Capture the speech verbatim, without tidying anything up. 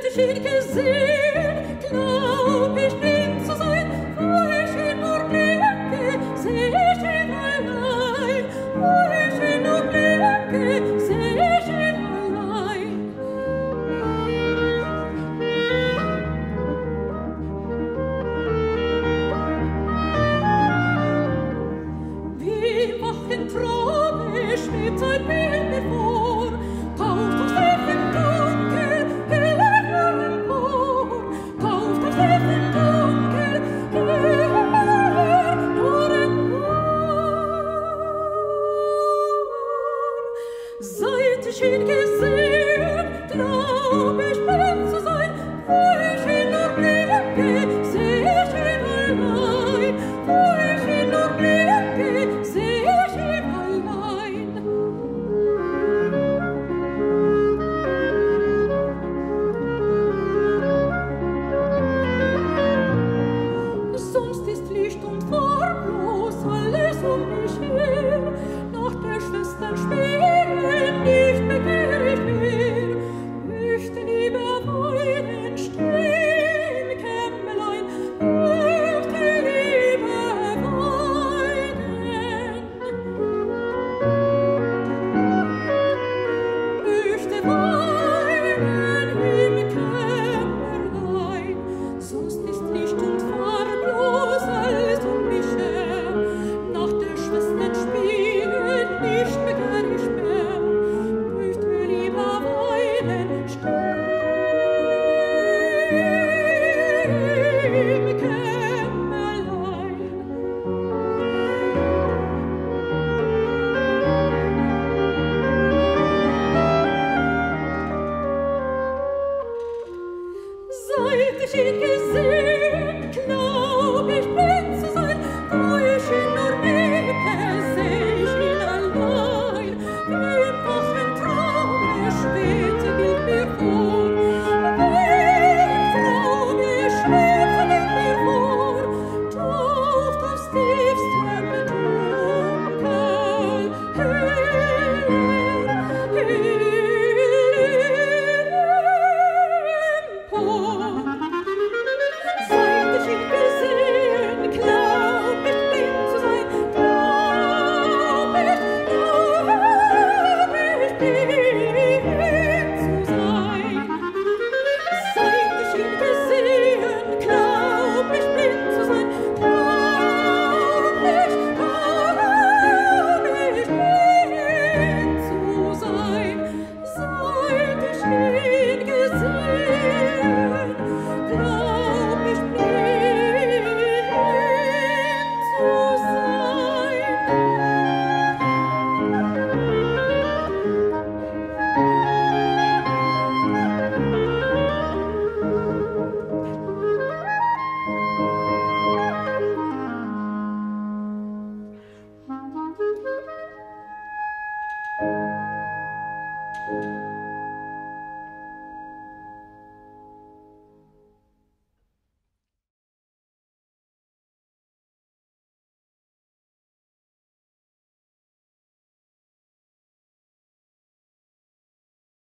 ich ihn gesehen, glaub ich blind zu sein, wo ich ihn nur blicke, seh ich ihn allein, wo ich ihn nur blicke, seh ich ihn allein. Wie wachen Traume schwebt ein Bild mir vor, taucht auf See im Dunkel, hell empor, taucht auf See im Dunkel, hell nur empor. Seit ich ihn gesehen,